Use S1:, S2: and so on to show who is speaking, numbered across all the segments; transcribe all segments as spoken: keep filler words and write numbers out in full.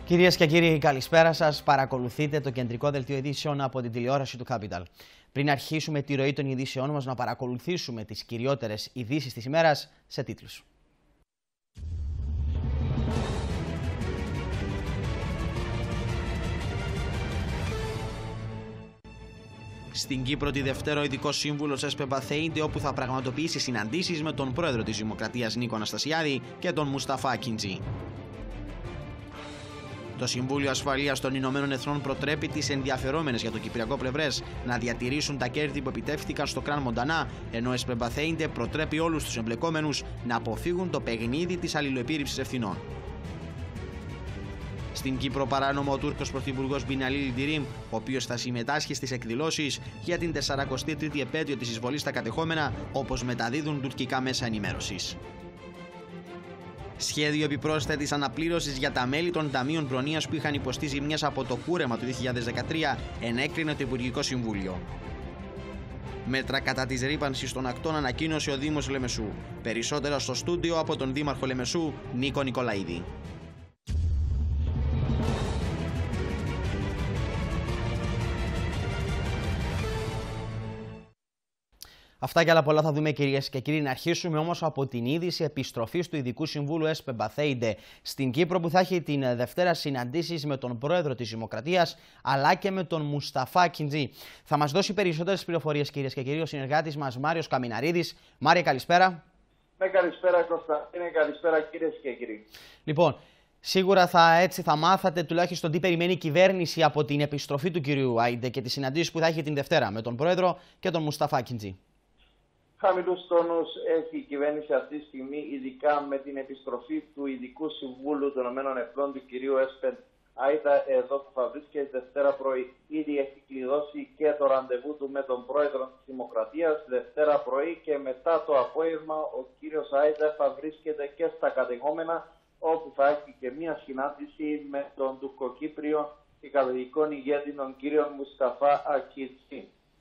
S1: Κυρίες και κύριοι, καλησπέρα σας. Παρακολουθείτε το κεντρικό δελτίο ειδήσεων από την τηλεόραση του Capital. Πριν αρχίσουμε τη ροή των ειδήσεών μας, να παρακολουθήσουμε τις κυριότερες ειδήσεις της ημέρας σε τίτλους. Στην Κύπρο τη Δευτέρα ο ειδικός σύμβουλος Εσπεμπαθέιντε, όπου θα πραγματοποιήσει συναντήσεις με τον πρόεδρο της Δημοκρατίας Νίκο Αναστασιάδη και τον Μουσταφά Ακιντζή. Το Συμβούλιο Ασφαλείας των Ηνωμένων Εθνών προτρέπει τις ενδιαφερόμενες για το κυπριακό πλευρές να διατηρήσουν τα κέρδη που επιτεύχθηκαν στο Κραν Μοντανά, ενώ ο Εσπεμπαθέιντε προτρέπει όλους τους εμπλεκόμενους να αποφύγουν το παιχνίδι της αλληλοεπίρρηψης ευθυνών. Στην Κύπρο παράνομο ο Τούρκος Πρωθυπουργός Μπιναλί Ιλντιρίμ, ο οποίος θα συμμετάσχει στις εκδηλώσεις για την σαραντάτη τρίτη επέτειο της εισβολής στα κατεχόμενα, όπως μεταδίδουν τουρκικά μέσα ενημέρωσης. Σχέδιο επιπρόσθετης αναπλήρωσης για τα μέλη των ταμείων προνοίας που είχαν υποστεί ζημιές από το κούρεμα του δύο χιλιάδες δεκατρία ενέκρινε το Υπουργικό Συμβούλιο. Μέτρα κατά της ρύπανσης των ακτών ανακοίνωσε ο Δήμος Λεμεσού. Περισσότερα στο στούντιο από τον Δήμαρχο Λεμεσού, Νίκο Νικολαίδη. Αυτά και άλλα πολλά θα δούμε, κυρίες και κύριοι. Να αρχίσουμε όμως από την είδηση επιστροφής του Ειδικού Συμβούλου Εσπεμπαθέιντε στην Κύπρο, που θα έχει την Δευτέρα συναντήσεις με τον πρόεδρο της Δημοκρατίας αλλά και με τον Μουσταφά Ακιντζή. Θα μας δώσει περισσότερες πληροφορίες, κυρίες και κύριοι, ο συνεργάτης μας Μάριος Καμιναρίδης. Μάρια, καλησπέρα.
S2: Ναι, καλησπέρα Κωνσταντίνε, καλησπέρα κυρίες και κύριοι.
S1: Λοιπόν, σίγουρα θα, έτσι, θα μάθατε τουλάχιστον τι περιμένει η κυβέρνηση από την επιστροφή του κυρίου Άιντε και τις συναντήσεις που θα έχει την Δευτέρα με τον πρόεδρο και τον Μουσταφά Ακιντζή.
S2: Χαμηλούς τόνους έχει η κυβέρνηση αυτή τη στιγμή, ειδικά με την επιστροφή του Ειδικού Συμβούλου των ΗΕ του κυρίου Εσπεμπαθέιντε εδώ που θα βρίσκεται Δευτέρα πρωί. Ήδη έχει κλειδώσει και το ραντεβού του με τον πρόεδρο της Δημοκρατίας Δευτέρα πρωί, και μετά το απόγευμα ο κύριος Άιντε θα βρίσκεται και στα κατεχόμενα, όπου θα έχει και μία συνάντηση με τον τουρκοκύπριο και κατοχικό ηγέτη τον κύριο Μουσταφά Ακιντζή.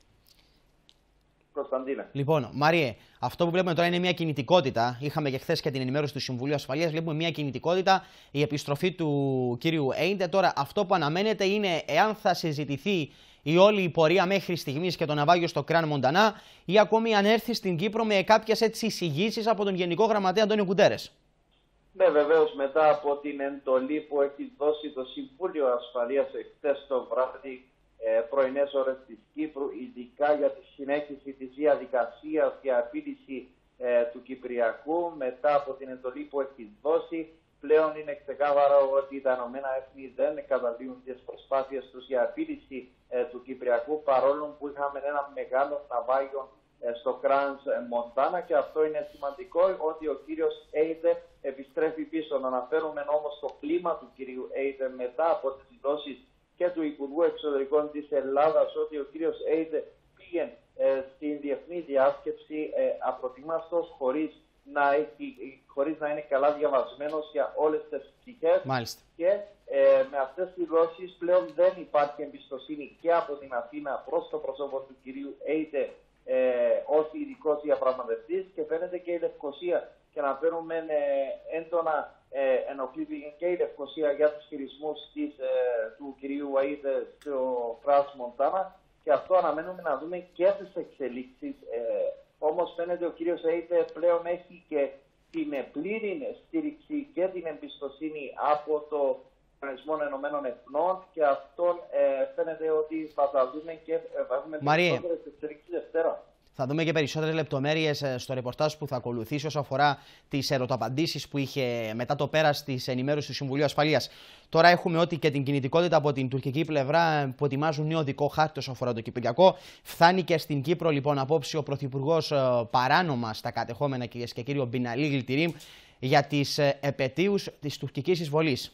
S1: Λοιπόν, Μάριε, αυτό που βλέπουμε τώρα είναι μια κινητικότητα. Είχαμε και χθες και την ενημέρωση του Συμβουλίου Ασφαλείας. Βλέπουμε μια κινητικότητα, η επιστροφή του κύριου Άιντε. Τώρα, αυτό που αναμένεται είναι εάν θα συζητηθεί η όλη η πορεία μέχρι στιγμής και το ναυάγιο στο Κραν Μοντανά, ή ακόμη αν έρθει στην Κύπρο με κάποιες έτσι εισηγήσεις από τον Γενικό Γραμματέα Αντώνιο Γκουντέρες.
S2: Ναι, βεβαίως, μετά από την εντολή που έχει δώσει το Συμβούλιο Ασφαλείας χθες το βράδυ, πρωινές ώρες της Κύπρου, ειδικά για τη συνέχιση της διαδικασίας για επίλυση ε, του Κυπριακού, μετά από την εντολή που έχει δώσει, πλέον είναι ξεκάθαρο ότι τα Ηνωμένα Έθνη δεν καταδύουν τις προσπάθειες τους για επίλυση ε, του Κυπριακού, παρόλο που είχαμε ένα μεγάλο ναυάγιο ε, στο Κραν Μοντανά, και αυτό είναι σημαντικό, ότι ο κύριος Άιντε επιστρέφει πίσω. Να αναφέρουμε όμως το κλίμα του κυρίου Άιντε μετά από τις δηλώσεις και του Υπουργού Εξωτερικών της Ελλάδας, ότι ο κύριος Άιντε πήγε ε, στην διεθνή διάσκεψη ε, απροετοίμαστος, χωρίς να, χωρίς να είναι καλά διαβασμένος για όλες τις πτυχές.
S1: Μάλιστα.
S2: Και ε, με αυτές τις δηλώσεις πλέον δεν υπάρχει εμπιστοσύνη και από την Αθήνα προς το πρόσωπο του κυρίου Άιντε ε, ως ειδικός διαπραγματευτής, και φαίνεται και η Λευκοσία, και να φέρουμε ε, έντονα ε, ενοχλήθηκε και η Λευκοσία για τους χειρισμούς της, ε, του κυρίου Άιντε στο Κραν Μοντανά, και αυτό αναμένουμε να δούμε και τις εξελίξεις. Ε, όμως φαίνεται ο κύριος Άιντε πλέον έχει και την πλήρη στήριξη και την εμπιστοσύνη από το Οργανισμό Ενωμένων Εθνών, και αυτό ε, φαίνεται ότι θα τα δούμε και θα δούμε περισσότερες εξελίξεις Δευτέρα.
S1: Θα δούμε και περισσότερες λεπτομέρειες στο ρεπορτάζ που θα ακολουθήσει όσο αφορά τις ερωταπαντήσεις που είχε μετά το πέρας της ενημέρωσης του Συμβουλίου Ασφαλείας. Τώρα έχουμε ότι και την κινητικότητα από την τουρκική πλευρά που ετοιμάζουν νέο οδικό χάρτη όσο αφορά το Κυπριακό. Φτάνει και στην Κύπρο λοιπόν απόψε ο Πρωθυπουργός παράνομα στα κατεχόμενα, κυρίες και κύριοι, ο Μπιναλί Ιλντιρίμ, για τις επετείους της τουρκικής εισβολής.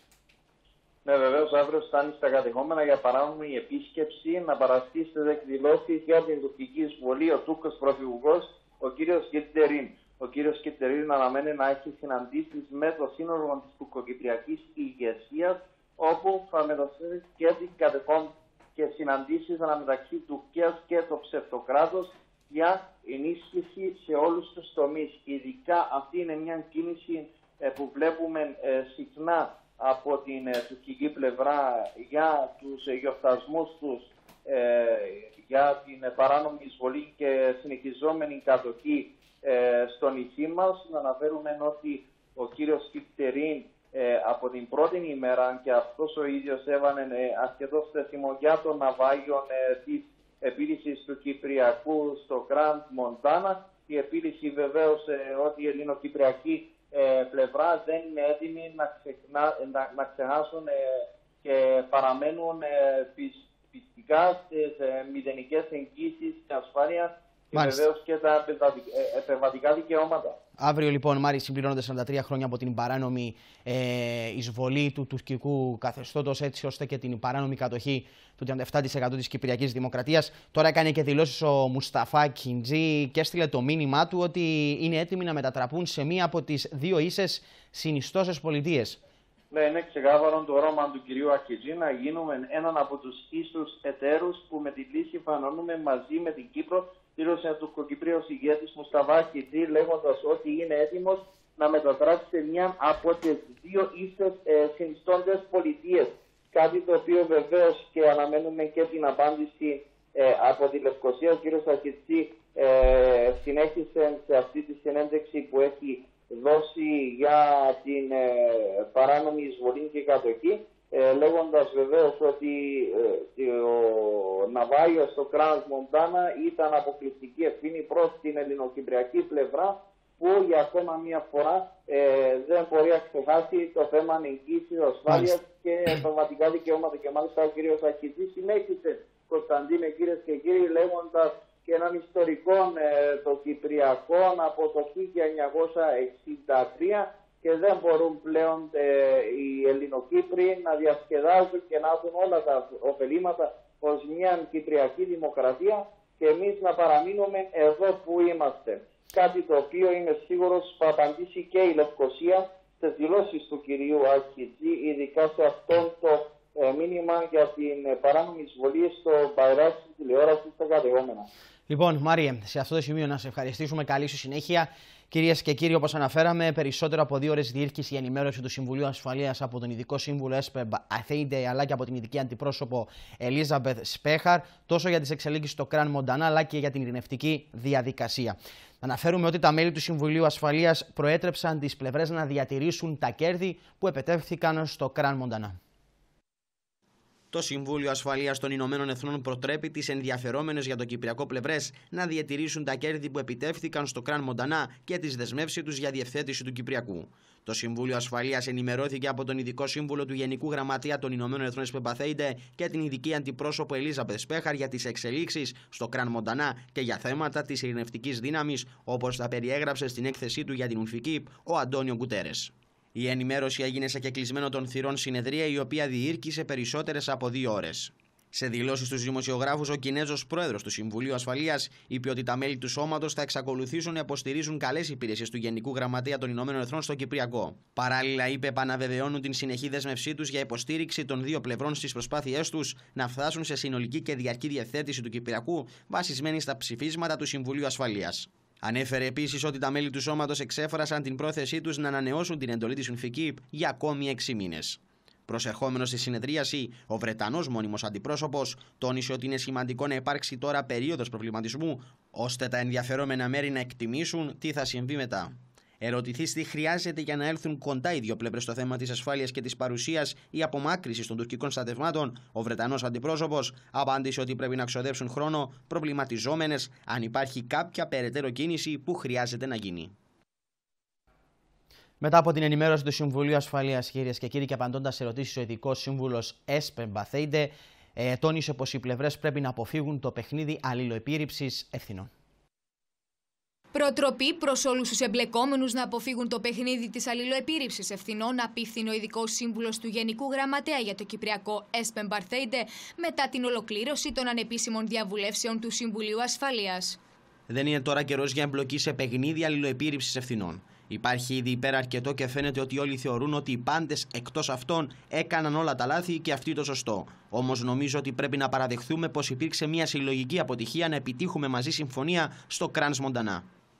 S2: Ναι, βεβαίως, αύριο φτάνει στα κατεχόμενα για παράνομη επίσκεψη να παραστεί στις εκδηλώσεις για την τουρκική εισβολή ο Τούρκος Πρωθυπουργός, ο κύριος Ιλντιρίμ. Ο κύριος Ιλντιρίμ αναμένει να έχει συναντήσεις με το σύνολο της τουρκοκυπριακής ηγεσίας, όπου θα μεταφέρει και την κατεχόμενη και συναντήσεις αναμεταξύ Τουρκίας και το ψευτοκράτος για ενίσχυση σε όλους τους τομείς. Ειδικά αυτή είναι μια κίνηση που βλέπουμε συχνά από την τουρκική πλευρά για τους γιορτασμούς τους, ε, για την παράνομη εισβολή και συνεχιζόμενη κατοχή ε, στο νησί μας. Να αναφέρουμε ότι ο κύριος Κιφτερίν ε, από την πρώτη ημέρα, και αυτός ο ίδιος έβαλε ε, αρκετό στεθμό για το ναυάγιο ε, της επίλυσης του Κυπριακού στο Grand Montana. Η επίλυση βεβαίως ε, ότι η ελληνοκυπριακή ε, πλευρά δεν είναι έτοιμη να, ξεχνα, να, να ξεχάσουν ε, και παραμένουν ε, πισ, πιστικά στις ε, μηδενικές εγγύσεις και ασφάλεια και βεβαίως και τα επεμβατικά δικαιώματα.
S1: Αύριο λοιπόν, Μάρη, συμπληρώνονται σαράντα τρία χρόνια από την παράνομη ε, εισβολή του τουρκικού καθεστώτος, έτσι ώστε και την παράνομη κατοχή του τριάντα επτά τοις εκατό της Κυπριακής Δημοκρατίας. Τώρα έκανε και δηλώσεις ο Μουσταφά Κιντζή και έστειλε το μήνυμά του ότι είναι έτοιμοι να μετατραπούν σε μία από τις δύο ίσες συνιστώσεις πολιτείες.
S2: Ναι, είναι ξεκάθαρο το όραμα του κυρίου Αχιτζή να γίνουμε έναν από τους ίσους εταίρους που με τη λύση φανώνουμε μαζί με την Κύπρο, δήλωσε ο τουρκοκυπρίος ηγέτης Μουσταφά Αχιτζή, λέγοντας ότι είναι έτοιμος να μετατράξει σε μια από τις δύο ίσες ε, συνιστώντες πολιτείες. Κάτι το οποίο βεβαίως και αναμένουμε και την απάντηση ε, από τη Λευκοσία. Ο κύριος Αχιτζή ε, συνέχισε σε αυτή τη συνέντευξη που έχει δώσει για την ε, παράνομη εισβολή και κατοχή, ε, λέγοντας βεβαίως ότι ε, ο ναυάγιος στο Grand Montana ήταν αποκλειστική ευθύνη προς την ελληνοκυπριακή πλευρά, που για ακόμα μία φορά ε, δεν μπορεί να ξεχάσει το θέμα εγγύησης, ασφάλειας και πνευματικά δικαιώματα. Και μάλιστα ο κύριος Αχιτζής συνέχισε, Κωνσταντίνε, κυρίες και κύριοι, λέγοντας και έναν ιστορικό ε, το Κυπριακό από το χίλια εννιακόσια εξήντα τρία, και δεν μπορούν πλέον ε, οι Ελληνοκύπροι να διασκεδάζουν και να έχουν όλα τα ωφελήματα ως μια Κυπριακή Δημοκρατία και εμείς να παραμείνουμε εδώ που είμαστε. Κάτι το οποίο είμαι σίγουρος θα απαντήσει και η Λευκοσία στις δηλώσεις του κυρίου Αχιτζή, ειδικά σε αυτό το ε, μήνυμα για την ε, παράνομη εισβολή στο Μπαϊράκ της τηλεόρασης στα κατεχόμενα.
S1: Λοιπόν, Μάριε, σε αυτό το σημείο να σε ευχαριστήσουμε. Καλή σου συνέχεια. Κυρίες και κύριοι, όπως αναφέραμε, περισσότερο από δύο ώρες διήρκησε η ενημέρωση του Συμβουλίου Ασφαλείας από τον ειδικό σύμβουλο Έσπεν Μπαθέιντε αλλά και από την ειδική αντιπρόσωπο Ελίζαμπεθ Σπέχαρ, τόσο για τις εξελίξεις στο Grand Montana αλλά και για την ειρηνευτική διαδικασία. Να αναφέρουμε ότι τα μέλη του Συμβουλίου Ασφαλείας προέτρεψαν τις πλευρές να διατηρήσουν τα κέρδη που επετεύχθηκαν στο Grand Montana. Το Συμβούλιο Ασφαλείας των Ηνωμένων Εθνών προτρέπει τις ενδιαφερόμενες για το κυπριακό πλευρές να διατηρήσουν τα κέρδη που επιτεύχθηκαν στο Grand Montana και τις δεσμεύσεις τους για διευθέτηση του Κυπριακού. Το Συμβούλιο Ασφαλείας ενημερώθηκε από τον ειδικό σύμβουλο του Γενικού Γραμματεία των Ηνωμένων Εθνών Έσπεν Μπαθέιντε και την ειδική αντιπρόσωπο Ελίζαμπεθ Σπέχαρ για τις εξελίξεις στο Grand Montana και για θέματα της ειρηνευτικής δύναμης, όπως τα περιέγραψε στην έκθεσή του για την UNFICYP ο Αντώνιο Γκουτέρες. Η ενημέρωση έγινε σε κεκλεισμένο των θυρών συνεδρία, η οποία διήρκησε περισσότερες από δύο ώρες. Σε δηλώσεις στους δημοσιογράφους, ο Κινέζος πρόεδρος του Συμβουλίου Ασφαλείας είπε ότι τα μέλη του σώματος θα εξακολουθήσουν να υποστηρίζουν καλές υπηρεσίες του Γενικού Γραμματεία των Ηνωμένων Εθνών στο Κυπριακό. Παράλληλα, είπε, επαναβεβαιώνουν την συνεχή δέσμευσή τους για υποστήριξη των δύο πλευρών στις προσπάθειές τους να φτάσουν σε συνολική και διαρκή διευθέτηση του Κυπριακού, βασισμένη στα ψηφίσματα του Συμβουλίου Ασφαλείας. Ανέφερε επίσης ότι τα μέλη του σώματος εξέφρασαν την πρόθεσή τους να ανανεώσουν την εντολή της UNFICYP για ακόμη έξι μήνες. Προσερχόμενος στη συνεδρίαση, ο Βρετανός μόνιμος αντιπρόσωπος τόνισε ότι είναι σημαντικό να υπάρξει τώρα περίοδος προβληματισμού, ώστε τα ενδιαφερόμενα μέρη να εκτιμήσουν τι θα συμβεί μετά. Ερωτηθείς τι χρειάζεται για να έλθουν κοντά οι δύο πλευρές στο θέμα της ασφάλειας και της παρουσίας ή απομάκρυσης των τουρκικών στρατευμάτων, ο Βρετανός αντιπρόσωπος απάντησε ότι πρέπει να ξοδέψουν χρόνο προβληματιζόμενες αν υπάρχει κάποια περαιτέρω κίνηση που χρειάζεται να γίνει. Μετά από την ενημέρωση του Συμβουλίου Ασφαλείας, κυρίες και κύριοι, και απαντώντας σε ερωτήσεις, ο ειδικός σύμβουλος Έσπεν Μπαθέιντε ε, τόνισε πως οι πλευρές πρέπει να αποφύγουν το παιχνίδι αλληλοεπίρρηψης ευθυνών.
S3: Προτροπή προς όλους τους εμπλεκόμενους να αποφύγουν το παιχνίδι της αλληλοεπίρρηψης ευθυνών, απίφθινε ο ειδικός σύμβουλος του Γενικού Γραμματέα για το Κυπριακό Έσπεν Μπαθέιντε μετά την ολοκλήρωση των ανεπίσημων διαβουλεύσεων του Συμβουλίου Ασφαλείας.
S1: Δεν είναι τώρα καιρός για εμπλοκή σε παιχνίδι αλληλοεπίρρηψης ευθυνών. Υπάρχει ήδη υπεραρκετό και φαίνεται ότι όλοι θεωρούν ότι οι πάντες εκτός αυτών έκαναν όλα τα λάθη και αυτοί το σωστό. Όμως νομίζω ότι πρέπει να παραδεχθούμε πως υπήρξε μια συλλογική αποτυχία να επιτύχουμε μαζί συμφωνία στο Grand Montana.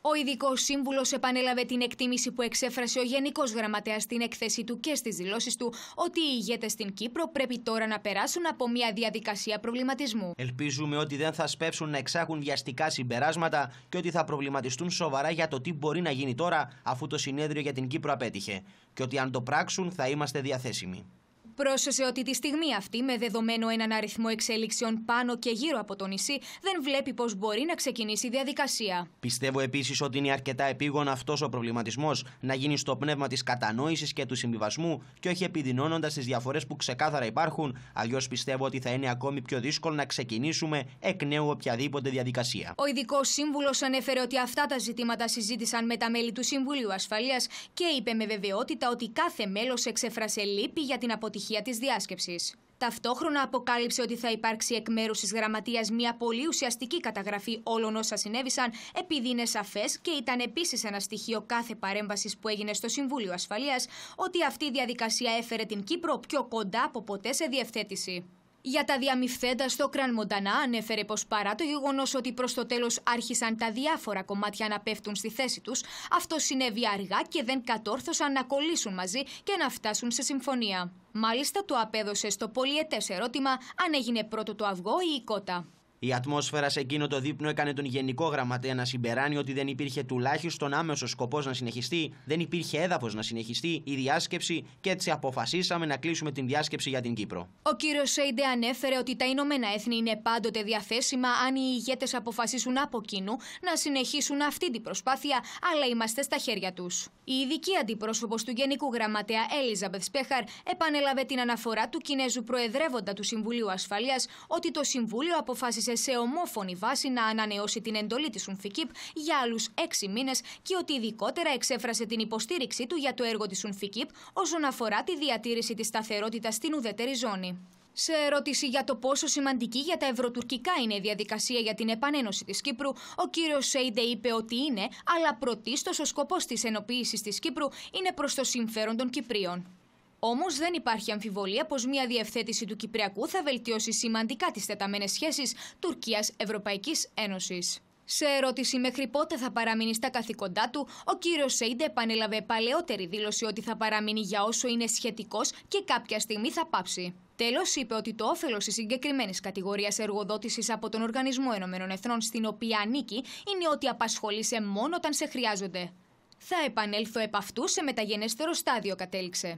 S3: Ο ειδικός σύμβουλος επανέλαβε την εκτίμηση που εξέφρασε ο Γενικός Γραμματέας στην έκθεση του και στις δηλώσεις του ότι οι ηγέτες στην Κύπρο πρέπει τώρα να περάσουν από μια διαδικασία προβληματισμού.
S4: Ελπίζουμε ότι δεν θα σπεύσουν να εξάγουν βιαστικά συμπεράσματα και ότι θα προβληματιστούν σοβαρά για το τι μπορεί να γίνει τώρα, αφού το συνέδριο για την Κύπρο απέτυχε. Και ότι αν το πράξουν θα είμαστε διαθέσιμοι.
S3: Πρόσθεσε ότι τη στιγμή αυτή, με δεδομένο έναν αριθμό εξέλιξεων πάνω και γύρω από το νησί, δεν βλέπει πώς μπορεί να ξεκινήσει η διαδικασία.
S4: Πιστεύω επίσης ότι είναι αρκετά επίγον αυτός ο προβληματισμός να γίνει στο πνεύμα της κατανόησης και του συμβιβασμού και όχι επιδεινώνοντας τις διαφορές που ξεκάθαρα υπάρχουν. Αλλιώς πιστεύω ότι θα είναι ακόμη πιο δύσκολο να ξεκινήσουμε εκ νέου οποιαδήποτε διαδικασία.
S3: Ο ειδικός σύμβουλος ανέφερε ότι αυτά τα ζητήματα συζήτησαν με τα μέλη του Συμβουλίου Ασφαλείας και είπε με βεβαιότητα ότι κάθε μέλος εξέφρασε λύπη για την αποτυχία της διάσκεψης. Ταυτόχρονα αποκάλυψε ότι θα υπάρξει εκ μέρους της Γραμματείας μια πολύ ουσιαστική καταγραφή όλων όσα συνέβησαν, επειδή είναι σαφές και ήταν επίσης ένα στοιχείο κάθε παρέμβασης που έγινε στο Συμβούλιο Ασφαλείας ότι αυτή η διαδικασία έφερε την Κύπρο πιο κοντά από ποτέ σε διευθέτηση. Για τα διαμυφθέντα στο Κραν Μοντανά ανέφερε πως παρά το γεγονός ότι προς το τέλος άρχισαν τα διάφορα κομμάτια να πέφτουν στη θέση τους, αυτό συνέβη αργά και δεν κατόρθωσαν να κολλήσουν μαζί και να φτάσουν σε συμφωνία. Μάλιστα το απέδωσε στο πολυετές ερώτημα αν έγινε πρώτο το αυγό ή η κότα.
S4: Η ατμόσφαιρα σε εκείνο το δείπνο έκανε τον Γενικό Γραμματέα να συμπεράνει ότι δεν υπήρχε τουλάχιστον άμεσος σκοπός να συνεχιστεί, δεν υπήρχε έδαφος να συνεχιστεί η διάσκεψη και έτσι αποφασίσαμε να κλείσουμε την διάσκεψη για την Κύπρο.
S3: Ο κύριος Σέιντε ανέφερε ότι τα Ηνωμένα Έθνη είναι πάντοτε διαθέσιμα αν οι ηγέτες αποφασίσουν από κοινού να συνεχίσουν αυτή την προσπάθεια, αλλά είμαστε στα χέρια τους. Η ειδική αντιπρόσωπος του Γενικού Γραμματέα Έλιζαμπεθ Σπέχαρ επανέλαβε την αναφορά του Κινέζου Προεδρεύοντα του Συμβουλίου Ασφαλείας ότι το Συμβούλιο αποφάσισε σε ομόφωνη βάση να ανανεώσει την εντολή της UNFICYP για άλλους έξι μήνες και ότι ειδικότερα εξέφρασε την υποστήριξή του για το έργο της UNFICYP όσον αφορά τη διατήρηση της σταθερότητας στην ουδέτερη ζώνη. Σε ερώτηση για το πόσο σημαντική για τα ευρωτουρκικά είναι η διαδικασία για την επανένωση της Κύπρου, ο κύριος Σέιντε είπε ότι είναι, αλλά πρωτίστως ο σκοπός της ενοποίησης της Κύπρου είναι προς το συμφέρον των Κυπρίων. Όμως δεν υπάρχει αμφιβολία πως μια διευθέτηση του Κυπριακού θα βελτιώσει σημαντικά τις τεταμένες σχέσεις Τουρκίας-Ευρωπαϊκής Ένωσης. Σε ερώτηση μέχρι πότε θα παραμείνει στα καθήκοντά του, ο κύριος Σέιντε επανέλαβε παλαιότερη δήλωση ότι θα παραμείνει για όσο είναι σχετικός και κάποια στιγμή θα πάψει. Τέλος, είπε ότι το όφελος της συγκεκριμένης κατηγορίας εργοδότησης από τον Οργανισμό Ενωμένων Εθνών στην οποία ανήκει είναι ότι απασχολείσαι μόνο όταν σε χρειάζονται. Θα επανέλθω επ' αυτού σε μεταγενέστερο στάδιο, κατέληξε.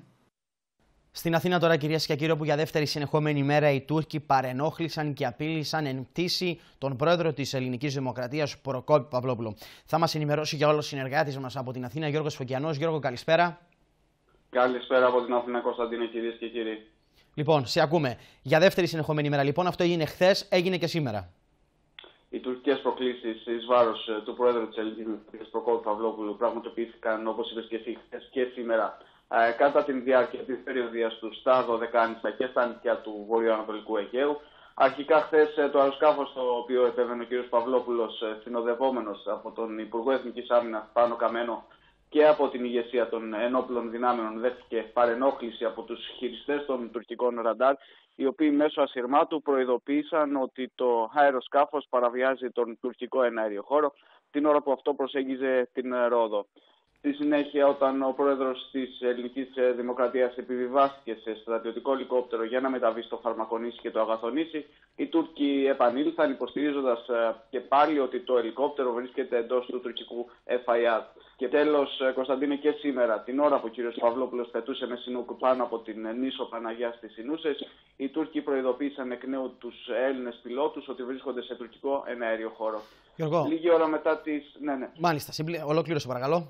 S1: Στην Αθήνα τώρα, κυρίες και κύριοι, που για δεύτερη συνεχόμενη μέρα οι Τούρκοι παρενόχλησαν και απείλησαν εν πτήση τον πρόεδρο της Ελληνικής Δημοκρατίας, Προκόπη Παυλόπουλο. Θα μας ενημερώσει για όλο ο συνεργάτης μας από την Αθήνα, Γιώργος Φωκιανός. Γιώργο, καλησπέρα.
S5: Καλησπέρα από την Αθήνα, Κωνσταντίνε, κυρίες και κύριοι.
S1: Λοιπόν, σε ακούμε. Για δεύτερη συνεχόμενη μέρα, λοιπόν, αυτό έγινε χθες, έγινε και σήμερα.
S5: Οι τουρκικές προκλήσεις εις βάρος του πρόεδρου της Ελληνικής Δημοκρατίας, Προκόπη Παυλόπουλου, πραγματοποιήθηκαν, όπως είπες και εσύ, χθες και σήμερα. Ε, κατά την διάρκεια της περιοδίας του στα Δωδεκάνησα και στα νησιά του βορειοανατολικού Αιγαίου. Αρχικά χθες το αεροσκάφος το οποίο επέβαινε ο κ. Παυλόπουλος, συνοδευόμενος από τον Υπουργό Εθνικής Άμυνας Πάνο Καμένο και από την ηγεσία των ενόπλων δυνάμεων, δέχτηκε παρενόχληση από τους χειριστές των τουρκικών ραντάρ, οι οποίοι μέσω ασυρμάτου προειδοποίησαν ότι το αεροσκάφος παραβιάζει τον τουρκικό εναέριο χώρο την ώρα που αυτό προσέγγιζε την Ρόδο. Στη συνέχεια, όταν ο πρόεδρος της Ελληνικής Δημοκρατίας επιβιβάστηκε σε στρατιωτικό ελικόπτερο για να μεταβεί στο Φαρμακονήσι και το Αγαθονήσι, οι Τούρκοι επανήλθαν υποστηρίζοντας και πάλι ότι το ελικόπτερο βρίσκεται εντός του τουρκικού εφ άι αρ. Και τέλος, Κωνσταντίνε, και σήμερα, την ώρα που ο κ. Παυλόπουλος πετούσε με Σινούκ πάνω από την νήσο Παναγιά στις Σινούσες, οι Τούρκοι προειδοποίησαν εκ νέου τους Έλληνες πιλότους ότι βρίσκονται σε τουρκικό εναέριο χώρο.
S1: Γιώργο.
S5: Λίγη ώρα μετά τις. Ναι, ναι.
S1: Μάλιστα, ολοκλήρωσε παρακαλώ.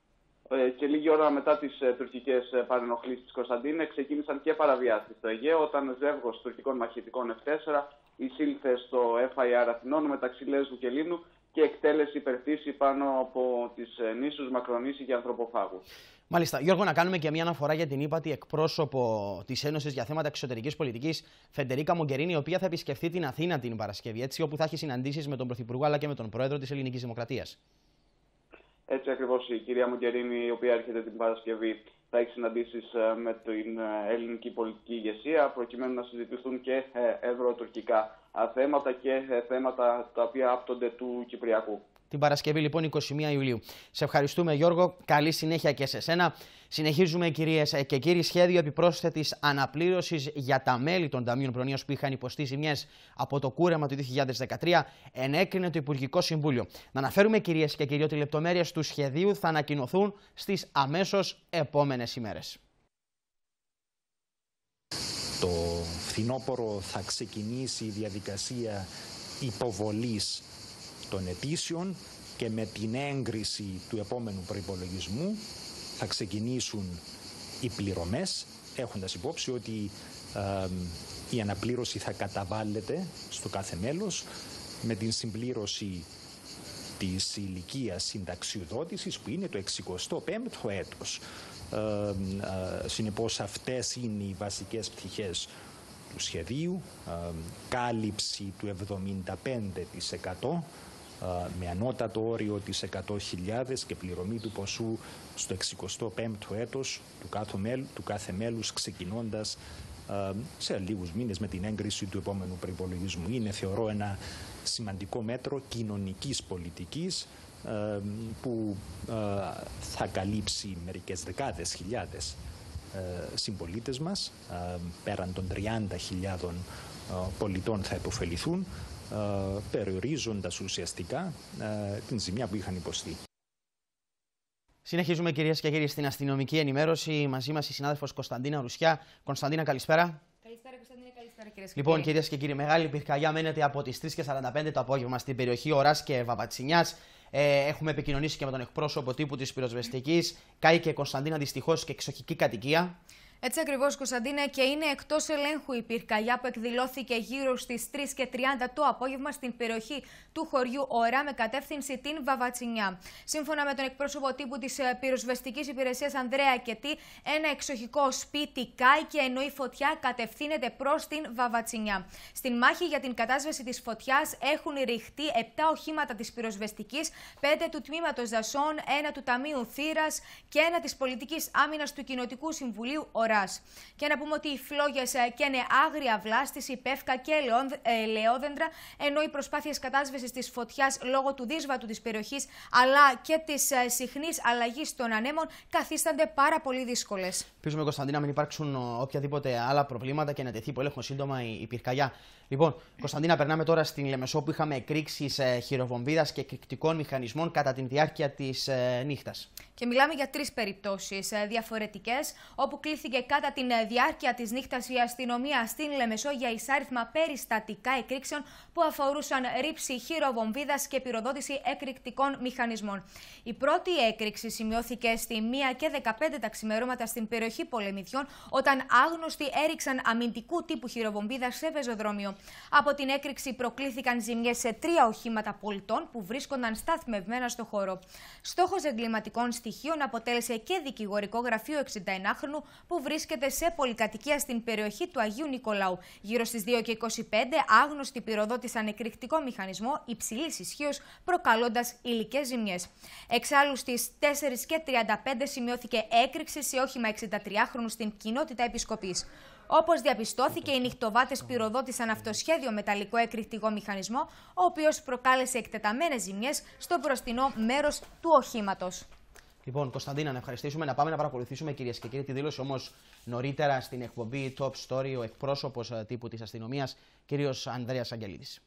S5: Και λίγη ώρα μετά τις τουρκικές παρενοχλήσεις της Κωνσταντίνε, ξεκίνησαν και παραβιάσεις στο Αιγαίο, όταν ζεύγος τουρκικών μαχητικών εφ τέσσερα εισήλθε στο εφ άι αρ Αθηνών μεταξύ Λέσβου και Λίμνου και εκτέλεσε υπερπτήση πάνω από τις νήσους Μακρονήσι και Ανθρωποφάγου.
S1: Μάλιστα. Γιώργο, να κάνουμε και μια αναφορά για την ύπατη εκπρόσωπο της Ένωσης για θέματα εξωτερικής πολιτικής, Φεντερίκα Μογκερίνη, η οποία θα επισκεφθεί την Αθήνα την Παρασκευή, έτσι, όπου θα έχει συναντήσεις με τον Πρωθυπουργό αλλά και με τον Πρόεδρο της Ελληνικής Δημοκρατίας. Έτσι
S5: ακριβώς, η κυρία Μογκερίνη, η οποία έρχεται την Παρασκευή, θα έχει συναντήσεις με την ελληνική πολιτική ηγεσία, προκειμένου να συζητηθούν και ευρωτουρκικά θέματα και θέματα τα οποία άπτονται του Κυπριακού.
S1: την Παρασκευή λοιπόν εικοστή πρώτη Ιουλίου. Σε ευχαριστούμε Γιώργο, καλή συνέχεια και σε σένα. Συνεχίζουμε κυρίες και κύριοι, σχέδιο επιπρόσθετης αναπλήρωσης για τα μέλη των Ταμείων Προνοιάς που είχαν υποστεί ζημιές από το κούρεμα του δύο χιλιάδες δεκατρία ενέκρινε το Υπουργικό Συμβούλιο. Να αναφέρουμε κυρίες και κύριοι ότι οι λεπτομέρειες του σχεδίου θα ανακοινωθούν στις αμέσως επόμενες ημέρες.
S6: Το φθινόπωρο θα ξεκινήσει η διαδικασία υποβολής των αιτήσεων και με την έγκριση του επόμενου προϋπολογισμού θα ξεκινήσουν οι πληρωμές, έχοντας υπόψη ότι ε, η αναπλήρωση θα καταβάλλεται στο κάθε μέλος με την συμπλήρωση της ηλικίας συνταξιοδότησης που είναι το εξηκοστό πέμπτο έτος. Ε, ε, συνεπώς αυτές είναι οι βασικές πτυχές του σχεδίου, ε, κάλυψη του εβδομήντα πέντε τοις εκατό με ανώτατο όριο της εκατό χιλιάδες και πληρωμή του ποσού στο εξηκοστό πέμπτο έτος του κάθε, μέλ, του κάθε μέλους, ξεκινώντας σε λίγους μήνες με την έγκριση του επόμενου προϋπολογισμού. Είναι, θεωρώ, ένα σημαντικό μέτρο κοινωνικής πολιτικής που θα καλύψει μερικές δεκάδες χιλιάδες συμπολίτες μας, πέραν των τριάντα χιλιάδων πολιτών θα υποφεληθούν, περιορίζοντας ουσιαστικά την ζημιά που είχαν υποστεί.
S1: Συνεχίζουμε κυρίες και κύριοι στην αστυνομική ενημέρωση. Μαζί μας η συνάδελφος Κωνσταντίνα Ρουσιά. Κωνσταντίνα, καλησπέρα.
S3: Καλησπέρα, Κωνσταντίνα, καλησπέρα κυρίες και
S1: Λοιπόν,
S3: κύριοι.
S1: κυρίες και κύριοι, μεγάλη πυρκαγιά μένεται από τις τρεις και σαράντα πέντε το απόγευμα στην περιοχή Οράς και Βαβατσινιάς. Ε, έχουμε επικοινωνήσει και με τον εκπρόσωπο τύπου της πυροσβεστικής. Κάηκε, Κωνσταντίνα, δυστυχώς και εξοχική κατοικία.
S3: Έτσι ακριβώς, Κωνσταντίνε, και είναι εκτός ελέγχου η πυρκαγιά που εκδηλώθηκε γύρω στις τρεις και τριάντα το απόγευμα στην περιοχή του χωριού Ορά με κατεύθυνση την Βαβατσινιά. Σύμφωνα με τον εκπρόσωπο τύπου της πυροσβεστικής υπηρεσίας Ανδρέα Κετή, ένα εξοχικό σπίτι κάηκε ενώ η φωτιά κατευθύνεται προς την Βαβατσινιά. Στην μάχη για την κατάσβεση της φωτιάς έχουν ρηχτεί επτά οχήματα της πυροσβεστικής, πέντε του Τμήματος Δασών, ένα του Ταμείου Θύρας και ένα της Πολιτικής Άμυνας του Κοινοτικού Συμβουλίου Οράς. Και να πούμε ότι οι φλόγες καίνε άγρια βλάστηση, πεύκα και ελαιόδεντρα, ενώ οι προσπάθειες κατάσβεσης της φωτιάς λόγω του δύσβατου της περιοχής αλλά και της συχνής αλλαγής των ανέμων καθίστανται πάρα πολύ δύσκολες.
S1: Ελπίζουμε, Κωνσταντίνα, μην υπάρξουν οποιαδήποτε άλλα προβλήματα και να τεθεί υπό έλεγχο σύντομα η πυρκαγιά. Λοιπόν, Κωνσταντίνα, περνάμε τώρα στην Λεμεσό που είχαμε εκρήξεις χειροβομβίδας και εκρηκτικών μηχανισμών κατά τη διάρκεια της ε, νύχτας.
S3: Και μιλάμε για τρεις περιπτώσεις ε, διαφορετικές, όπου κλήθηκε κατά τη διάρκεια της νύχτας η αστυνομία στην Λεμεσό για εισάριθμα περιστατικά εκρήξεων που αφορούσαν ρήψη χειροβομβίδας και πυροδότηση εκρηκτικών μηχανισμών. Η πρώτη έκρηξη σημειώθηκε στη μία και δεκαπέντε τα ξημερώματα στην περιοχή Πολεμιδιών, όταν άγνωστοι έριξαν αμυντικού τύπου χειροβομβίδα σε πεζοδρόμιο. Από την έκρηξη προκλήθηκαν ζημιές σε τρία οχήματα πολιτών που βρίσκονταν σταθμευμένα στο χώρο. Στόχος εγκληματικών στοιχείων αποτέλεσε και δικηγορικό γραφείο εξηνταενάχρονου που βρίσκεται σε πολυκατοικία στην περιοχή του Αγίου Νικολάου. Γύρω στις δύο και είκοσι πέντε άγνωστοι πυροδότησαν εκρηκτικό μηχανισμό υψηλής ισχύως, προκαλώντας υλικές ζημιές. Εξάλλου στις τέσσερις και τριάντα πέντε σημειώθηκε έκρηξη σε όχημα εξηντατριάχρονου στην κοινότητα Επισκοπής. Όπως διαπιστώθηκε, οι νυχτοβάτες πυροδότησαν αυτοσχέδιο μεταλλικό εκρηκτικό μηχανισμό, ο οποίος προκάλεσε εκτεταμένες ζημιές στο μπροστινό μέρος του οχήματος.
S1: Λοιπόν, Κωνσταντίνα, να ευχαριστήσουμε. Να πάμε να παρακολουθήσουμε, κυρίες και κύριοι, τη δήλωση όμως νωρίτερα στην εκπομπή Top Story ο εκπρόσωπος τύπου της αστυνομίας, κύριος Ανδρέας Αγγελίδης.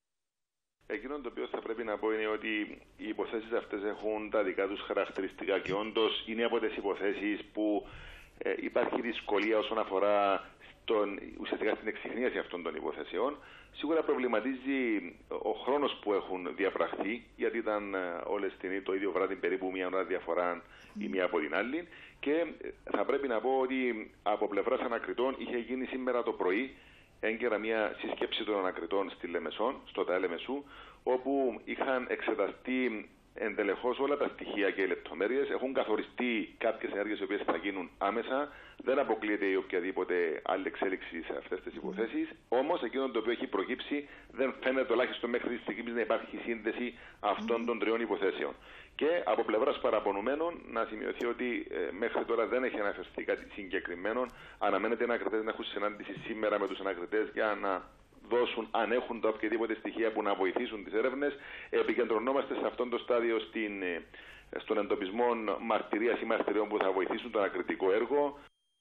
S7: Εκείνο το οποίο θα πρέπει να πω είναι ότι οι υποθέσεις αυτές έχουν τα δικά τους χαρακτηριστικά και όντως είναι από τις υποθέσεις που ε, υπάρχει δυσκολία όσον αφορά στον, ουσιαστικά στην εξυχνίαση αυτών των υποθέσεων. Σίγουρα προβληματίζει ο χρόνος που έχουν διαπραχθεί, γιατί ήταν όλες το ίδιο βράδυ, περίπου μία ώρα διαφορά η μία από την άλλη. Και θα πρέπει να πω ότι από πλευράς ανακριτών είχε γίνει σήμερα το πρωί έγκαιρα μια σύσκεψη των ανακριτών στη Λεμεσόν, στο ΤΑΕ Λεμεσού, όπου είχαν εξεταστεί εντελεχώς όλα τα στοιχεία και οι λεπτομέρειες. Έχουν καθοριστεί κάποιες ενέργειες οι οποίες θα γίνουν άμεσα. Δεν αποκλείεται η οποιαδήποτε άλλη εξέλιξη σε αυτές τις υποθέσεις. Όμως, εκείνο το οποίο έχει προκύψει δεν φαίνεται τουλάχιστον μέχρι τη στιγμή να υπάρχει σύνδεση αυτών των τριών υποθέσεων. Και από πλευράς παραπονουμένων, να σημειωθεί ότι ε, μέχρι τώρα δεν έχει αναφερθεί κάτι συγκεκριμένο. Αναμένεται οι ανακριτές να έχουν συνάντηση σήμερα με τους ανακριτές για να δώσουν, αν έχουν τα οποιαδήποτε στοιχεία που να βοηθήσουν τις έρευνες. Επικεντρωνόμαστε σε αυτό το στάδιο στην, στον εντοπισμό μαρτυρίας ή μαρτυριών που θα βοηθήσουν το ανακριτικό έργο.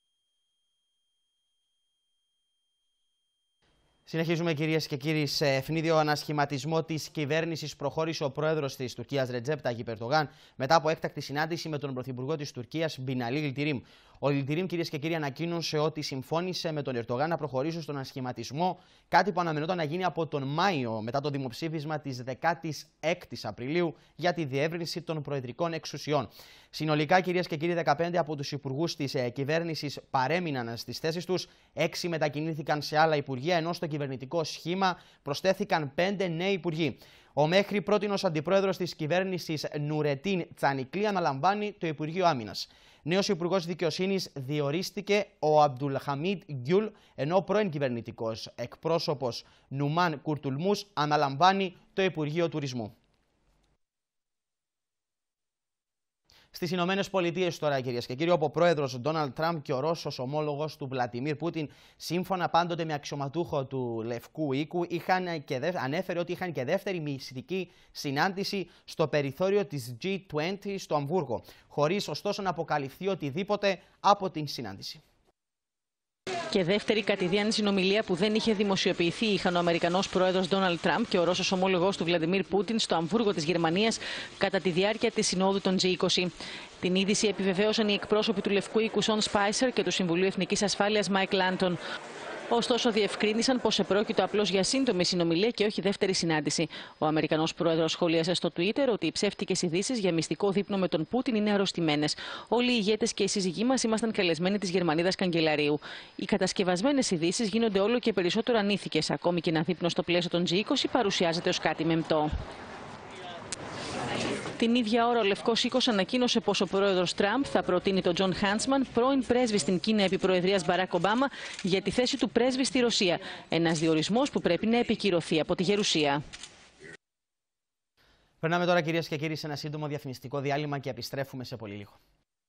S1: Συνεχίζουμε, κυρίες και κύριοι. Σε ευνίδιο ανασχηματισμό της κυβέρνησης προχώρησε ο πρόεδρος της Τουρκίας, Ρετζέπ Ταγιπ Ερντογάν, μετά από έκτακτη συνάντηση με τον πρωθυπουργό της Τουρκίας, Μπιναλί Ιλτιρίμ. Ο Ιλτιρίμ, κυρίες και κύριοι, ανακοίνωσε ότι συμφώνησε με τον Ερντογάν να προχωρήσουν στον ανασχηματισμό, κάτι που αναμενόταν να γίνει από τον Μάιο, μετά το δημοψήφισμα της δεκάτης έκτης Απριλίου για τη διεύρυνση των προεδρικών εξουσιών. Συνολικά, κυρίες και κύριοι, δεκαπέντε από τους υπουργούς της κυβέρνησης παρέμειναν στις θέσεις τους, έξι μετακινήθηκαν σε άλλα υπουργεία, ενώ στο κυβερνητικό σχήμα προσθέθηκαν πέντε νέοι υπουργοί. Ο μέχρι πρότινος αντιπρόεδρος της κυβέρνησης Νουρετίν Τσανικλή αναλαμβάνει το Υπουργείο Άμυνας. Νέος Υπουργός Δικαιοσύνης διορίστηκε ο Αμπτουλχαμίντ Γκιουλ, ενώ ο πρώην κυβερνητικός εκπρόσωπος Νουμάν Κουρτουλμούς αναλαμβάνει το Υπουργείο Τουρισμού. Στις Ηνωμένες Πολιτείες τώρα, κυρίες και κύριοι, όπου ο πρόεδρος Ντόναλντ Τραμπ και ο Ρώσος ομόλογος του Βλαντιμίρ Πούτιν, σύμφωνα πάντοτε με αξιωματούχο του Λευκού Οίκου, είχαν και δε... ανέφερε ότι είχαν και δεύτερη μυστική συνάντηση στο περιθώριο της τζι είκοσι στο Αμβούργο, χωρίς ωστόσο να αποκαλυφθεί οτιδήποτε από την συνάντηση.
S8: Και δεύτερη κατηδίαν συνομιλία που δεν είχε δημοσιοποιηθεί είχαν ο Αμερικανός πρόεδρος Ντόναλντ Τραμπ και ο Ρώσος ομόλογος του Βλαντιμίρ Πούτιν στο Αμβούργο της Γερμανίας κατά τη διάρκεια της συνόδου των τζι είκοσι. Την είδηση επιβεβαίωσαν οι εκπρόσωποι του Λευκού Οίκου Σον Σπάισερ και του Συμβουλίου Εθνικής Ασφάλειας Μάικ Λάντον. Ωστόσο, διευκρίνησαν πως επρόκειτο απλώς για σύντομη συνομιλία και όχι δεύτερη συνάντηση. Ο Αμερικανός πρόεδρος σχολίασε στο Twitter ότι οι ψεύτικες ειδήσεις για μυστικό δείπνο με τον Πούτιν είναι αρρωστημένες. Όλοι οι ηγέτες και οι σύζυγοί μας ήμασταν καλεσμένοι της Γερμανίδας Καγκελαρίου. Οι κατασκευασμένες ειδήσεις γίνονται όλο και περισσότερο ανήθικες. Ακόμη και ένα δείπνο στο πλαίσιο των τζι είκοσι παρουσιάζεται ως κάτι μεμπτό. Την ίδια ώρα, ο Λευκός Οίκος ανακοίνωσε πως ο πρόεδρος Τραμπ θα προτείνει τον Τζον Χάντσμαν, πρώην πρέσβη στην Κίνα επί προεδρίας Μπαράκ Ομπάμα, για τη θέση του πρέσβη στη Ρωσία. Ένας διορισμός που πρέπει να επικυρωθεί από τη Γερουσία.
S1: Περνάμε τώρα, κυρίες και κύριοι, σε ένα σύντομο διαφημιστικό διάλειμμα και επιστρέφουμε σε πολύ λίγο.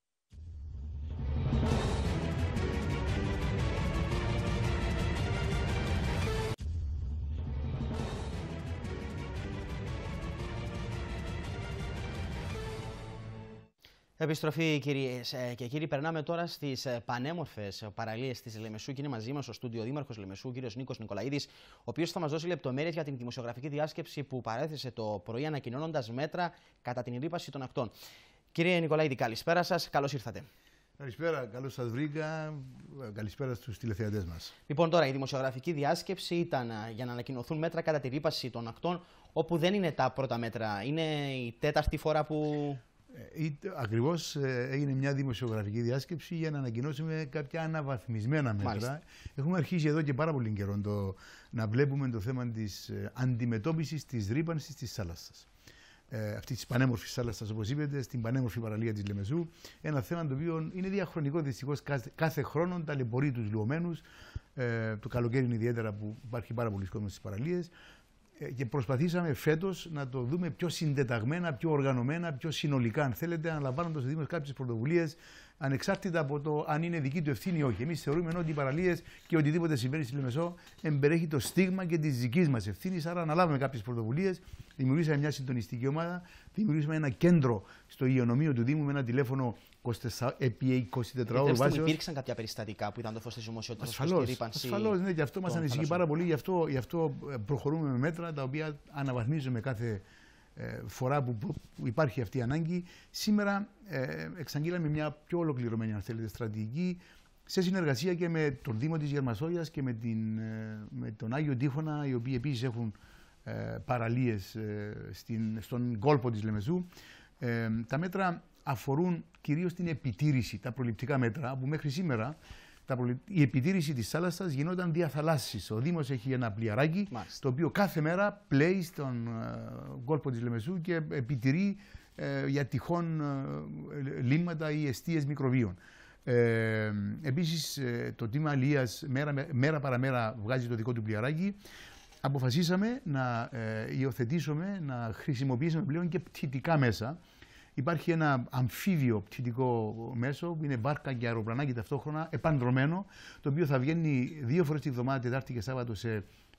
S1: Επιστροφή, κυρίες και κύριοι. Περνάμε τώρα στις πανέμορφες παραλίες της Λεμεσού και είναι μαζί μας ο στούντιο δήμαρχος Λεμεσού, κύριος Νίκος Νικολαίδης, ο οποίος θα μας δώσει λεπτομέρειες για την δημοσιογραφική διάσκεψη που παρέθεσε το πρωί, ανακοινώνοντας μέτρα κατά την ρύπαση των ακτών. Κύριε Νικολαίδη, καλησπέρα σας, καλώς ήρθατε.
S9: Καλησπέρα, καλώς σας βρήκα. Καλησπέρα στους τηλεθεατές μας.
S1: Λοιπόν, τώρα η δημοσιογραφική διάσκεψη ήταν για να ανακοινωθούν μέτρα κατά τη ρύπαση των ακτών, όπου δεν είναι τα πρώτα μέτρα. Είναι η τέταρτη φορά που.
S9: Ακριβώς έγινε μια δημοσιογραφική διάσκεψη για να ανακοινώσουμε κάποια αναβαθμισμένα μέτρα. Μάλιστα. Έχουμε αρχίσει εδώ και πάρα πολύ καιρό το, να βλέπουμε το θέμα της αντιμετώπισης της ρύπανσης της θάλασσας. Ε, αυτή τη πανέμορφη θάλασσα, όπως είπατε, στην πανέμορφη παραλία της Λεμεσού. Ένα θέμα το οποίο είναι διαχρονικό δυστυχώς. Κάθε, κάθε χρόνο ταλαιπωρεί τους λιωμένους. Ε, το καλοκαίρι είναι ιδιαίτερα που υπάρχει πάρα πολλοί κόσμος στις παραλίες. Και προσπαθήσαμε φέτος να το δούμε πιο συντεταγμένα, πιο οργανωμένα, πιο συνολικά, αν θέλετε, αναλαμβάνοντας ο Δήμος κάποιες πρωτοβουλίες, ανεξάρτητα από το αν είναι δική του ευθύνη ή όχι. Εμείς θεωρούμε ότι οι παραλίες και οτιδήποτε συμβαίνει στη Λεμεσό εμπεριέχει το στίγμα και τη δική μας ευθύνη. Άρα, αναλάβουμε κάποιες πρωτοβουλίες, δημιουργήσαμε μια συντονιστική ομάδα, δημιουργήσαμε ένα κέντρο στο υγειονομείο του Δήμου με ένα τηλέφωνο επί εικοσιτετράωρου βάσεως.
S1: Υπήρξαν κάποια περιστατικά που ήταν το φως της δημοσιότητας προς τη ρύπανση.
S9: Ασφαλώς, ναι, και αυτό μας ανησυχεί πάρα πολύ. Γι' αυτό, γι' αυτό προχωρούμε με μέτρα τα οποία αναβαθμίζουμε κάθε ε, φορά που, που υπάρχει αυτή η ανάγκη. Σήμερα ε, εξαγγείλαμε μια πιο ολοκληρωμένη, αν θέλετε, στρατηγική σε συνεργασία και με τον Δήμο της Γερμασόγειας και με, την, ε, με τον Άγιο Τύφωνα, οι οποίοι επίσης έχουν ε, παραλίες ε, στην, στον κόλπο της Λεμεσού. Ε, τα μέτρα αφορούν κυρίως την επιτήρηση, τα προληπτικά μέτρα, που μέχρι σήμερα τα προληπ... η επιτήρηση της θάλασσας γινόταν διαθαλάσσης. Ο Δήμος έχει ένα πλοιαράκι, Μάλιστα. το οποίο κάθε μέρα πλέει στον uh, κόλπο της Λεμεσού και επιτηρεί uh, για τυχόν uh, λίμματα ή εστίες μικροβίων. Ε, επίσης, uh, το τμήμα αλίας μέρα, μέρα παραμέρα βγάζει το δικό του πλοιαράκι. Αποφασίσαμε να uh, υιοθετήσουμε, να χρησιμοποιήσουμε πλέον και πτυτικά μέσα. Υπάρχει ένα αμφίβιο πτυτικό μέσο που είναι βάρκα και αεροπλανάκι ταυτόχρονα, επαντρωμένο, το οποίο θα βγαίνει δύο φορές τη βδομάδα, Τετάρτη και Σάββατο, σε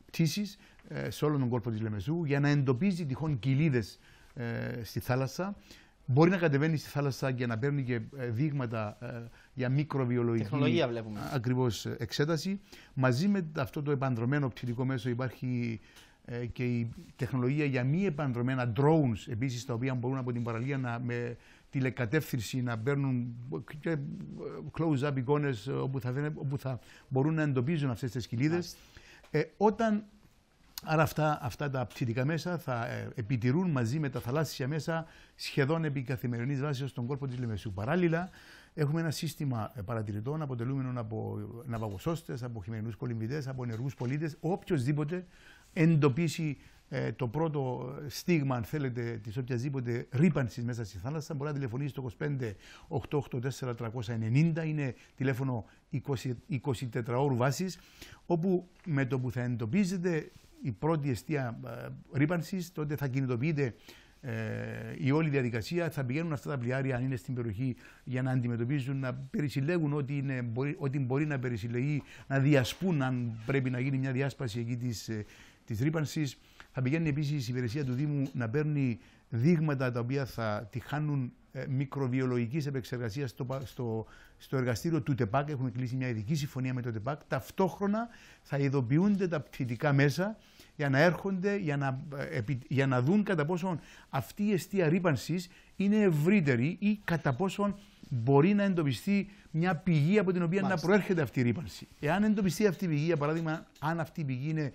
S9: πτήσεις ε, σε όλον τον κόλπο της Λεμεσού για να εντοπίζει τυχόν κοιλίδες ε, στη θάλασσα. Μπορεί να κατεβαίνει στη θάλασσα και να παίρνει και δείγματα ε, για μικροβιολογική ακριβώς εξέταση. Μαζί με αυτό το επανδρωμένο οπτικό μέσο υπάρχει ε, και η τεχνολογία για μη επανδρωμένα drones, επίσης, τα οποία μπορούν από την παραλία να, με τηλεκατεύθυνση να παίρνουν και close-up εικόνες όπου θα, όπου θα μπορούν να εντοπίζουν αυτές τις κοιλίδες. Ε, όταν Άρα αυτά, αυτά τα πτυτικά μέσα θα ε, επιτηρούν μαζί με τα θαλάσσια μέσα σχεδόν επί καθημερινής βάσης στον κόλπο της Λεμεσού. Παράλληλα, έχουμε ένα σύστημα παρατηρητών αποτελούμενο από ναυαγοσώστες, από χειμερινούς κολυμβητές, από ενεργούς πολίτες. Οποιοσδήποτε εντοπίσει ε, το πρώτο στίγμα, αν θέλετε, της οποιασδήποτε ρύπανσης μέσα στη θάλασσα, μπορεί να τηλεφωνήσει στο είκοσι πέντε οκτακόσια ογδόντα τέσσερα τριακόσια ενενήντα. Είναι τηλέφωνο εικοσιτετράωρου βάσης, όπου με το που θα εντοπίζεται η πρώτη αιστεία ε, ρύπανσης, τότε θα κινητοποιείται ε, η όλη διαδικασία. Θα πηγαίνουν αυτά τα πλοιάρια, αν είναι στην περιοχή, για να αντιμετωπίζουν, να περισυλλέγουν ό,τι, είναι, μπορεί, ό,τι μπορεί να περισυλλεγεί, να διασπούν αν πρέπει να γίνει μια διάσπαση εκεί της, ε, της ρύπανσης. Θα πηγαίνει επίσης η υπηρεσία του Δήμου να παίρνει δείγματα τα οποία θα τη χάνουν ε, μικροβιολογικής επεξεργασίας στο, στο, στο εργαστήριο του ΤΕΠΑΚ. Έχουμε κλείσει μια ειδική συμφωνία με το ΤΕΠΑΚ. Ταυτόχρονα θα ειδοποιούνται τα πτυτικά μέσα για να έρχονται, για να, ε, για να δουν κατά πόσον αυτή η αιστεία ρύπανσης είναι ευρύτερη ή κατά πόσον μπορεί να εντοπιστεί μια πηγή από την οποία Μάλιστα. να προέρχεται αυτή η ρύπανση. Εάν εντοπιστεί αυτή η πηγή, για παράδειγμα, αν αυτή η πηγή είναι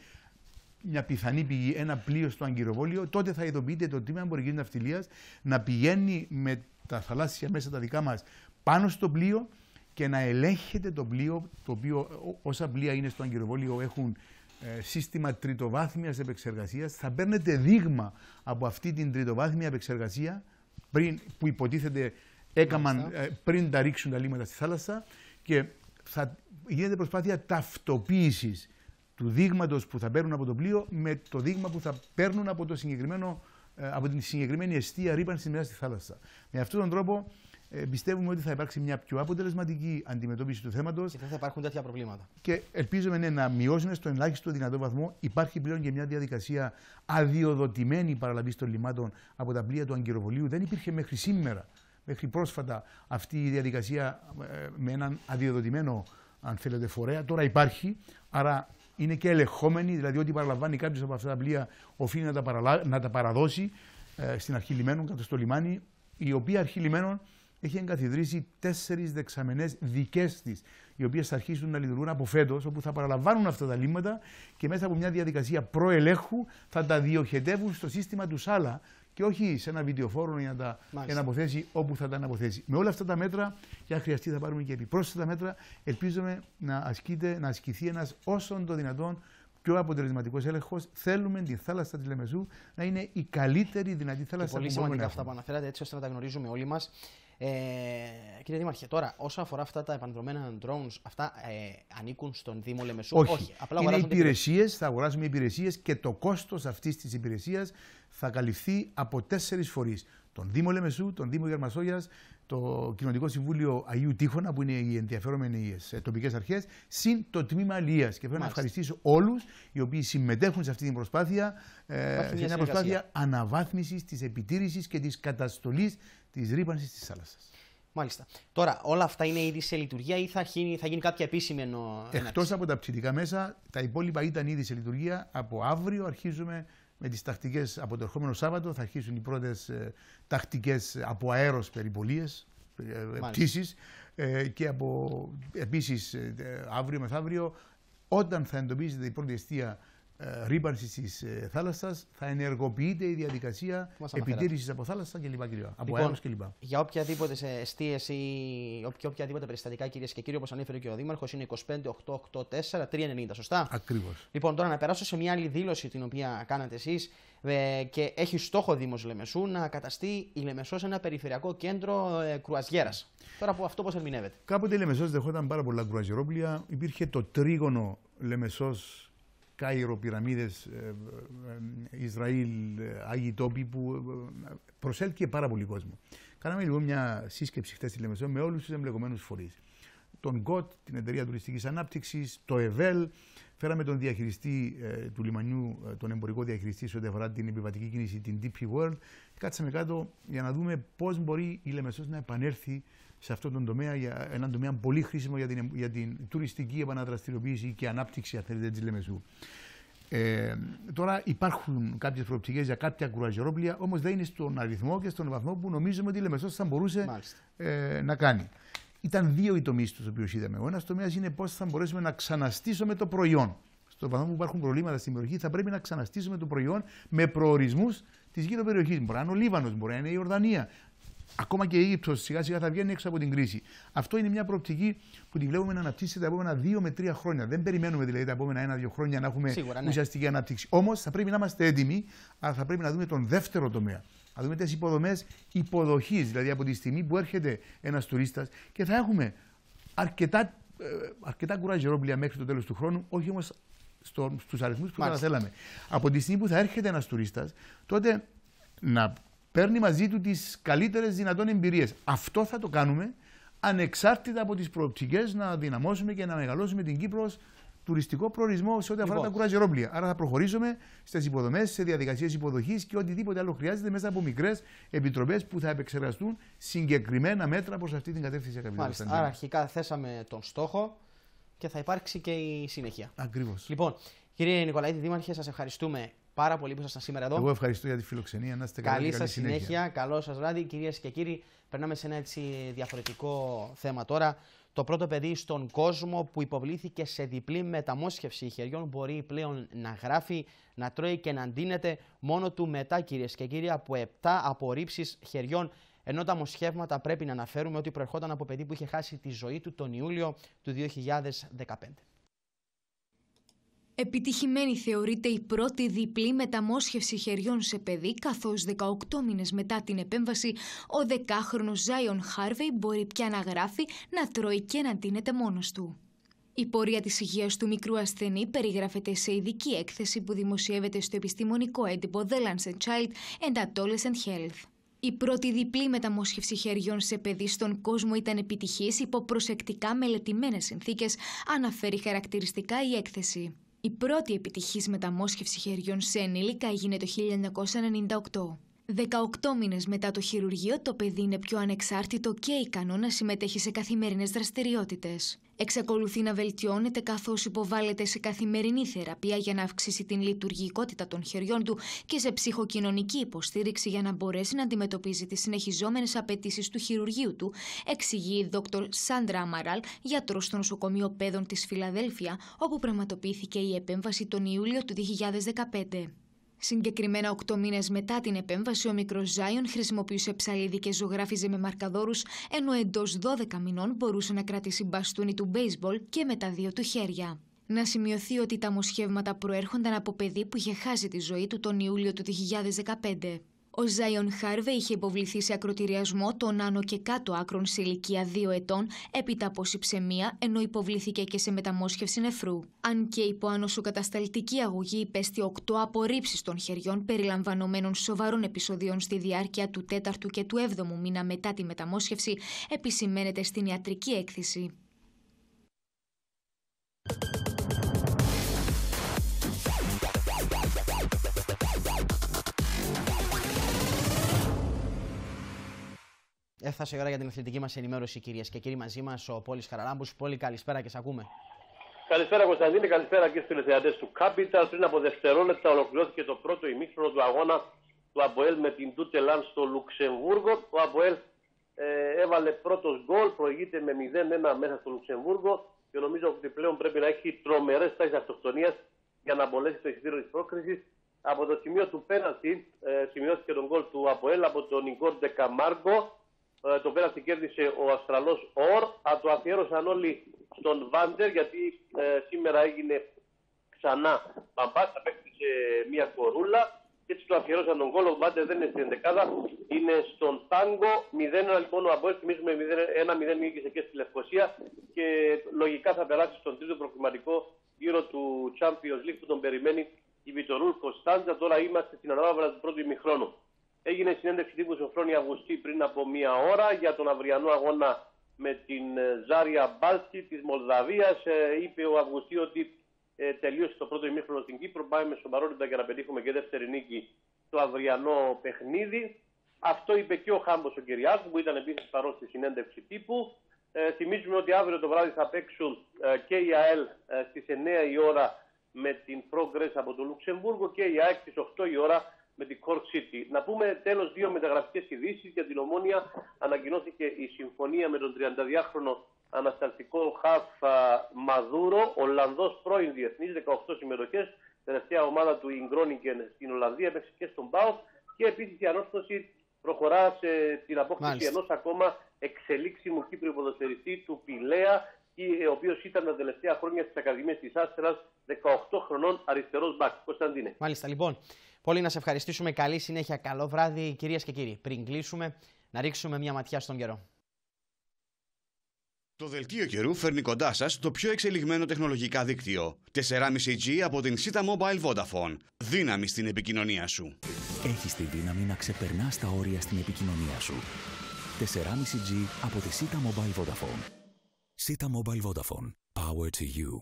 S9: μια πιθανή πηγή, ένα πλοίο στο αγκυροβόλιο, τότε θα ειδοποιείται το τμήμα εμπορικής ναυτιλίας να πηγαίνει με τα θαλάσσια μέσα τα δικά μας πάνω στο πλοίο και να ελέγχεται το πλοίο, το οποίο όσα πλοία είναι στο αγκυροβόλιο έχουν ε, σύστημα τριτοβάθμιας επεξεργασίας. Θα παίρνετε δείγμα από αυτή την τριτοβάθμια επεξεργασία πριν, που υποτίθεται έκαναν ε, πριν τα ρίξουν τα λίμματα στη θάλασσα, και θα γίνεται προσπάθεια ταυτοποίησης του δείγματος που θα παίρνουν από το πλοίο με το δείγμα που θα παίρνουν από, το συγκεκριμένο, από την συγκεκριμένη αιστεία ρύπανση μέσα στη θάλασσα. Με αυτόν τον τρόπο ε, πιστεύουμε ότι θα υπάρξει μια πιο αποτελεσματική αντιμετώπιση του θέματος.
S1: Και δεν θα υπάρχουν τέτοια προβλήματα. Και
S9: ελπίζουμε ναι, να μειώσουμε στον ελάχιστο δυνατό βαθμό. Υπάρχει πλέον και μια διαδικασία αδειοδοτημένη παραλαβής των λιμάτων από τα πλοία του αγκυροβολίου. Δεν υπήρχε μέχρι σήμερα, μέχρι πρόσφατα, αυτή η διαδικασία ε, με έναν αδειοδοτημένο, αν θέλετε, φορέα. Τώρα υπάρχει. Άρα είναι και ελεγχόμενη, δηλαδή ό,τι παραλαμβάνει κάποιος από αυτά τα πλοία οφείλει να τα, παραλα... να τα παραδώσει ε, στην αρχή λιμένων, κάτω στο λιμάνι, η οποία αρχή λιμένων έχει εγκαθιδρύσει τέσσερις δεξαμενές δικές της, οι οποίες θα αρχίσουν να λειτουργούν από φέτος, όπου θα παραλαμβάνουν αυτά τα λίμματα και μέσα από μια διαδικασία προελέγχου θα τα διοχετεύουν στο σύστημα του ΣΑΛΑ και όχι σε ένα βιντεοφόρο για να τα για να αποθέσει όπου θα τα αποθέσει. Με όλα αυτά τα μέτρα, και αν χρειαστεί θα πάρουμε και επιπρόσθετα μέτρα, ελπίζουμε να, ασκείται, να ασκηθεί ένας όσον το δυνατόν πιο αποτελεσματικός έλεγχος. Θέλουμε την θάλασσα της Λεμεσού να είναι η καλύτερη δυνατή θάλασσα που μπορούμε να έχουμε. Πολύ
S1: σημαντικά αυτά που αναφέρατε, έτσι ώστε να τα γνωρίζουμε όλοι μας. Ε, κύριε Δήμαρχε, τώρα όσον αφορά αυτά τα επανδρομένα drones, αυτά ε, ανήκουν στον Δήμο Λεμεσού?
S9: Όχι.
S1: Όχι.
S9: Απλά είναι υπηρεσίες, θα αγοράσουμε υπηρεσίες και το κόστος αυτής της υπηρεσίας θα καλυφθεί από τέσσερις φορείς. Τον Δήμο Λεμεσού, τον Δήμο Γερμασόγειας, το Κοινοτικό Συμβούλιο Αγίου Τείχωνα, που είναι οι ενδιαφερόμενες τοπικές αρχές, συν το Τμήμα Αλίας. Και θέλω να ευχαριστήσω όλους οι οποίοι συμμετέχουν σε αυτή την προσπάθεια, ε, σε μια προσπάθεια αναβάθμισης της επιτήρησης και της καταστολής της ρύπανσης της θάλασσας.
S1: Μάλιστα. Τώρα, όλα αυτά είναι ήδη σε λειτουργία ή θα γίνει, θα γίνει κάποια επίσημη ενόηση?
S9: Εκτός από τα ψητικά μέσα, τα υπόλοιπα ήταν ήδη σε λειτουργία. Από αύριο αρχίζουμε με τις τακτικές, από το ερχόμενο Σάββατο θα αρχίσουν οι πρώτες ε, τακτικές από αέρος περιπολίες, ε, πτήσεις ε, και από επίσης ε, αύριο μεθαύριο, όταν θα εντοπίζεται η πρώτη αιστεία ε, ρύπανσης της ε, θάλασσας, θα ενεργοποιείται η διαδικασία επιτήρησης από θάλασσα κλπ. Από λοιπόν, αέρος κλπ.
S1: Για οποιαδήποτε εστίες ή οποια, οποιαδήποτε περιστατικά, κυρίες και κύριοι, όπως ανέφερε και ο Δήμαρχος, είναι είκοσι πέντε οκτακόσια ογδόντα τέσσερα τριακόσια ενενήντα, σωστά?
S9: Ακριβώς.
S1: Λοιπόν, τώρα να περάσω σε μια άλλη δήλωση την οποία κάνατε εσείς ε, και έχει στόχο ο Δήμος Λεμεσού να καταστεί η Λεμεσός ένα περιφερειακό κέντρο ε, κρουαζιέρας. Τώρα από αυτό πώς ερμηνεύεται?
S9: Κάποτε η Λεμεσός δεχόταν πάρα πολλά κρουαζιερόπλια. Υπήρχε το τρίγωνο Λεμεσός, Κάιρο, πυραμίδες, Ισραήλ, Άγιοι Τόποι, που προσέλκυε πάρα πολύ κόσμο. Κάναμε λοιπόν μια σύσκεψη χθες στη Λεμεσό με όλους τους εμπλεκομένους φορείς. τον γκοτ, την Εταιρεία Τουριστικής Ανάπτυξης, το ΕΒΕΛ. Φέραμε τον διαχειριστή ε, του λιμανιού, ε, τον εμπορικό διαχειριστή σε ό,τι αφορά την επιβατική κίνηση, την ντι πι World. Κάτσαμε κάτω για να δούμε πώς μπορεί η Λεμεσός να επανέλθει σε αυτόν τον τομέα, για έναν τομέα πολύ χρήσιμο για την, για την τουριστική επαναδραστηριοποίηση και ανάπτυξη, αν θέλετε, της Λεμεσού. Ε, τώρα υπάρχουν κάποιες προοπτικές για κάποια κρουαζιερόπλια, όμως δεν είναι στον αριθμό και στον βαθμό που νομίζουμε ότι η Λεμεσός θα μπορούσε ε, να κάνει. Ήταν δύο οι τομείς στους οποίους είδαμε. Ο ένας τομέας είναι πώς θα μπορέσουμε να ξαναστήσουμε το προϊόν. Στον βαθμό που υπάρχουν προβλήματα στην περιοχή, θα πρέπει να ξαναστήσουμε το προϊόν με προορισμούς της γύρω περιοχής. Μπορεί να είναι ο Λίβανος, μπορεί να είναι η Ιορδανία. Ακόμα και η Αίγυπτος σιγά σιγά θα βγαίνει έξω από την κρίση. Αυτό είναι μια προοπτική που τη βλέπουμε να αναπτύσσεται τα επόμενα δύο με τρία χρόνια. Δεν περιμένουμε δηλαδή τα επόμενα ένα-δύο χρόνια να έχουμε Σίγουρα, ναι. ουσιαστική ανάπτυξη. Όμως θα πρέπει να είμαστε έτοιμοι, αλλά θα πρέπει να δούμε τον δεύτερο τομέα. Να δούμε τις υποδομές υποδοχής, δηλαδή από τη στιγμή που έρχεται ένας τουρίστας και θα έχουμε αρκετά, ε, αρκετά κουραζιερόπλια μέχρι το τέλος του χρόνου, όχι όμως στο, στους αριθμούς που θα θέλαμε. Από τη στιγμή που θα έρχεται ένας τουρίστας, τότε να παίρνει μαζί του τις καλύτερες δυνατόν εμπειρίες. Αυτό θα το κάνουμε ανεξάρτητα από τις προοπτικές να δυναμώσουμε και να μεγαλώσουμε την Κύπρο ως τουριστικό προορισμό σε ό,τι αφορά λοιπόν. τα κουραζιερόπλια. Άρα θα προχωρήσουμε στις υποδομές, σε διαδικασίες υποδοχής και οτιδήποτε άλλο χρειάζεται μέσα από μικρές επιτροπές που θα επεξεργαστούν συγκεκριμένα μέτρα προς αυτή την κατεύθυνση.
S1: Μάλιστα. Άρα αρχικά θέσαμε τον στόχο και θα υπάρξει και η συνέχεια.
S9: Ακριβώς.
S1: Λοιπόν, κύριε Νικολαίδη Δήμαρχε, σας ευχαριστούμε πάρα πολύ που ήσασταν σήμερα εδώ.
S9: Εγώ ευχαριστώ για τη φιλοξενία. Να είστε καλά.
S1: Καλή σας συνέχεια. συνέχεια. Καλό σας βράδυ, κυρίες και κύριοι. Περνάμε σε ένα έτσι διαφορετικό θέμα τώρα. Το πρώτο παιδί στον κόσμο που υποβλήθηκε σε διπλή μεταμόσχευση χεριών μπορεί πλέον να γράφει, να τρώει και να ντύνεται μόνο του μετά, κυρίες και κύριοι, από επτά απορρίψεις χεριών. Ενώ τα μοσχεύματα πρέπει να αναφέρουμε ότι προερχόταν από παιδί που είχε χάσει τη ζωή του τον Ιούλιο του δύο χιλιάδες δεκαπέντε.
S3: Επιτυχημένη θεωρείται η πρώτη διπλή μεταμόσχευση χεριών σε παιδί, καθώς δεκαοκτώ μήνες μετά την επέμβαση, ο δεκάχρονος Ζάιον Χάρβεϊ μπορεί πια να γράφει, να τρώει και να ντύνεται μόνος του. Η πορεία της υγείας του μικρού ασθενή περιγράφεται σε ειδική έκθεση που δημοσιεύεται στο επιστημονικό έντυπο The Lancet Child and Adolescent Health. Η πρώτη διπλή μεταμόσχευση χεριών σε παιδί στον κόσμο ήταν επιτυχής υπό προσεκτικά μελετημένες συνθήκες, αναφέρει χαρακτηριστικά η έκθεση. Η πρώτη επιτυχής μεταμόσχευση χεριών σε ενήλικα έγινε το χίλια εννιακόσια ενενήντα οκτώ. δεκαοκτώ μήνες μετά το χειρουργείο, το παιδί είναι πιο ανεξάρτητο και ικανό να συμμετέχει σε καθημερινές δραστηριότητες. Εξακολουθεί να βελτιώνεται καθώς υποβάλλεται σε καθημερινή θεραπεία για να αυξήσει την λειτουργικότητα των χεριών του και σε ψυχοκοινωνική υποστήριξη για να μπορέσει να αντιμετωπίζει τις συνεχιζόμενες απαιτήσεις του χειρουργείου του, εξηγεί η δόκτωρ Σάντρα Αμαράλ, γιατρός στο νοσοκομείο Παιδών της Φιλαδέλφια, όπου πραγματοποιήθηκε η επέμβαση τον Ιούλιο του δύο χιλιάδες δεκαπέντε. Συγκεκριμένα, οκτώ μήνες μετά την επέμβαση, ο μικρός Ζάιον χρησιμοποιούσε ψαλίδι και ζωγράφιζε με μαρκαδόρους, ενώ εντός δώδεκα μηνών μπορούσε να κρατήσει μπαστούνι του μπέισμπολ και με τα δύο του χέρια. Να σημειωθεί ότι τα μοσχεύματα προέρχονταν από παιδί που είχε χάσει τη ζωή του τον Ιούλιο του δύο χιλιάδες δεκαπέντε. Ο Ζάιον Χάρβεϊ είχε υποβληθεί σε ακροτηριασμό των άνω και κάτω άκρων σε ηλικία δύο ετών έπειτα από συψαιμία, ενώ υποβλήθηκε και σε μεταμόσχευση νεφρού. Αν και υπό ανοσοκατασταλτική αγωγή υπέστη οκτώ απορρίψεις των χεριών περιλαμβανομένων σοβαρών επεισοδίων στη διάρκεια του τέταρτου και του έβδομου μήνα μετά τη μεταμόσχευση, επισημαίνεται στην ιατρική έκθεση.
S1: Έφτασε η ώρα για την αθλητική μας ενημέρωση, κυρίες και κύριοι. Μαζί μας ο Πόλης Χαραλάμπους. Πόλη, καλησπέρα και σε ακούμε.
S10: Καλησπέρα Κωνσταντίνη, καλησπέρα και στους τηλεθεατές του Capital. Πριν από δευτερόλεπτα ολοκληρώθηκε το πρώτο ημίχρονο του αγώνα του ΑΠΟΕΛ με την Τούτελαν στο Λουξεμβούργο. Ο ΑΠΟΕΛ ε, έβαλε πρώτος γκολ, προηγείται με μηδέν ένα μέσα στο Λουξεμβούργο και νομίζω ότι πλέον πρέπει να έχει τρομερές τάσεις αυτοκτονίας για να απολέσει το εισιτήριο της πρόκρισης. Από το σημείο του πέναλτι ε, σημειώθηκε τον γκολ του ΑΠΟΕΛ από τον Νικόρ Ντεκαμάργκο. Το πέναλτι κέρδισε ο Αυστραλός Ορ. Α, το αφιέρωσαν όλοι στον Βάντερ, γιατί ε, σήμερα έγινε ξανά μπαμπάς, απέκτησε μια κορούλα και έτσι το αφιέρωσαν τον γκολ. Ο Βάντερ δεν είναι στην ενδεκάδα, είναι στον Τάγκο. μηδέν ένα λοιπόν ο Αποέλ, θυμίζουμε ένα μηδέν νίκησε και στη Λευκοσία και λογικά θα περάσει στον τρίτο προκριματικό γύρο του Champions League που τον περιμένει η Βιτορούλ Κωνσταντζα. Τώρα είμαστε στην ανάβαρα του πρώτου ημιχρόνου. Έγινε συνέντευξη τύπου στο Φρόνη Αυγουστή πριν από μία ώρα για τον αυριανό αγώνα με την Ζάρια Μπάλσκι της Μολδαβίας. Είπε ο Αυγουστή ότι ε, τελείωσε το πρώτο ημίχρονο στην Κύπρο. Πάμε με σοβαρότητα για να πετύχουμε και δεύτερη νίκη στο αυριανό παιχνίδι. Αυτό είπε και ο Χάμπος ο Κυριάκου, που ήταν επίσης παρόν στη συνέντευξη τύπου. Ε, θυμίζουμε ότι αύριο το βράδυ θα παίξουν ε, και η ΑΕΛ ε, στις εννιά η ώρα με την Progress από το Λουξεμβούργο και η ΑΕΚ στις οκτώ η ώρα με την Cork City. Να πούμε τέλος δύο μεταγραφικές ειδήσεις. Για την Ομόνοια ανακοινώθηκε η συμφωνία με τον τριανταδυάχρονο ανασταλτικό χαφ Μαδούρο, Ολλανδός πρώην διεθνής, δεκαοκτώ συμμετοχές, τελευταία ομάδα του Ινγκρόνικεν στην Ολλανδία, έπαιξε και στον ΠΑΟΚ, και επίσης η ανόρθωση προχωρά σε την απόκτηση ενός ακόμα εξελίξιμου Κύπριου ποδοσφαιριστή του Πηλαία, ο οποίος ήταν τα τελευταία χρόνια στις Ακαδημίες της Άστερας, δεκαοκτώ χρονών, αριστερός μπακ. Κωνσταντίνε.
S1: Μάλιστα, λοιπόν. Πολύ να σε ευχαριστήσουμε. Καλή συνέχεια. Καλό βράδυ, κυρίες και κύριοι. Πριν κλείσουμε, να ρίξουμε μια ματιά στον καιρό.
S11: Το δελτίο καιρού φέρνει κοντά σας το πιο εξελιγμένο τεχνολογικά δίκτυο. τέσσερα κόμμα πέντε τζι από την Sita Mobile Vodafone. Δύναμη στην επικοινωνία σου.
S12: Έχεις τη δύναμη να ξεπερνάς τα όρια στην επικοινωνία σου. τέσσερα κόμμα πέντε τζι από τη Sita Mobile Vodafone. Sita Mobile Vodafone. Power to you.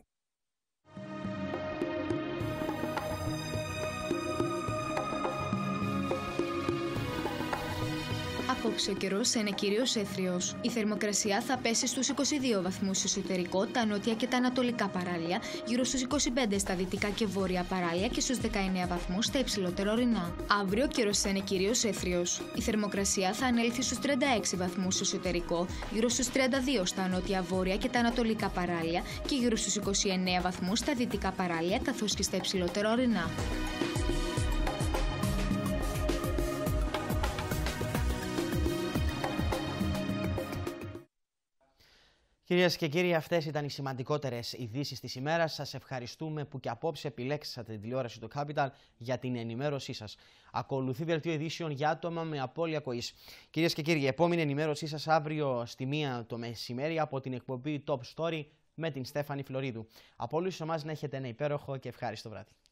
S3: Απόψε ο καιρός θα είναι κυρίως έθριος. Η θερμοκρασία θα πέσει στους είκοσι δύο βαθμούς στο εσωτερικό, τα νότια και τα ανατολικά παράλια, γύρω στους είκοσι πέντε στα δυτικά και βόρεια παράλια και στους δεκαεννέα βαθμούς στα υψηλότερα ορεινά. Αύριο ο καιρός θα είναι κυρίως έθριος. Η θερμοκρασία θα ανέλθει στους τριάντα έξι βαθμούς στο εσωτερικό, γύρω στους τριάντα δύο στα νότια, βόρεια και τα ανατολικά παράλια και γύρω στους είκοσι εννέα βαθμούς στα δυτικά παράλια καθώς και στα υψηλότερα ορεινά.
S1: Κυρίες και κύριοι, αυτές ήταν οι σημαντικότερες ειδήσεις της ημέρας. Σας ευχαριστούμε που και απόψε επιλέξατε την τηλεόραση του Capital για την ενημέρωσή σας. Ακολουθεί δελτίο ειδήσεων για άτομα με απώλεια ακοής. Κυρίες και κύριοι, επόμενη ενημέρωσή σας αύριο στη μία το μεσημέρι από την εκπομπή Top Story με την Στέφανη Φλωρίδου. Από όλους εμάς να έχετε ένα υπέροχο και ευχάριστο βράδυ.